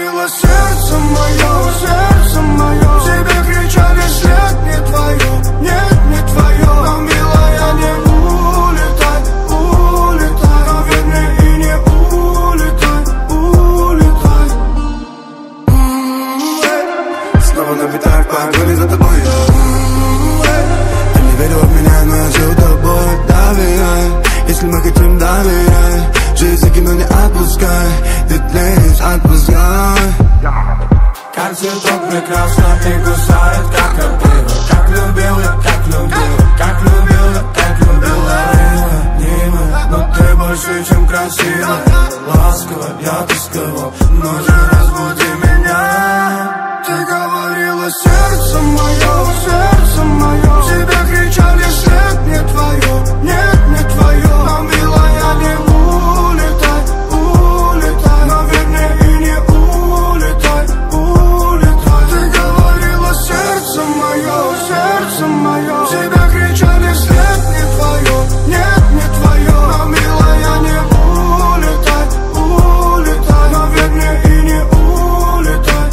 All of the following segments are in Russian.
говорило сердце мое, тебе кричали след не твое, нет, не твое. Но, милая, не улетай, но вернее и не улетай. Снова налетаю в погоне за тобой. Ты не верила в меня, но я жил тобой. Доверяй, если мы хотим, доверяй. Жизнь кино не отпускай, ты тлеешь, отпускай. Как цветок прекрасно и кусает, как опила. Как любил я, как любил, как любил я, как любила. Милая, но ты больше, чем красивая. Ласково, я тосковал, но же разбуди меня. Ты говорила сердце мое, тебе кричали след не твое, нет, не твое. Но, милая, не улетай, но вернее и не улетай. Ты говорила сердце мое, тебе кричали след не твое, нет, не твое. Но, милая, не улетай, но вернее и не улетай.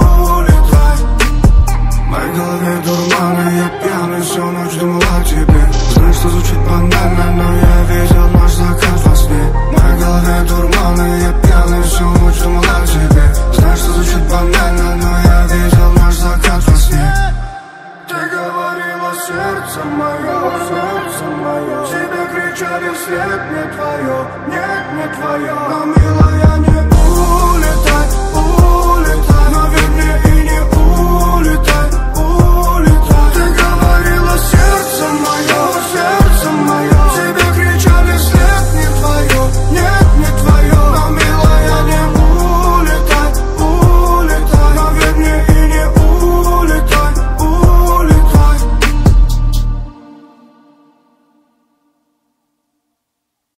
В моей голове дурман, и я пьяный, всю ночь думал о тебе. Знаю, что звучит банально, но я видел наш закат во сне. В моей голове дурман, и я пьяный, всю ночь думал о тебе. Знаю, что звучит банально, но я видел наш закат во сне. Ты говорила сердце мое, тебе кричали вслед не твое, нет, не твое. Но, милая,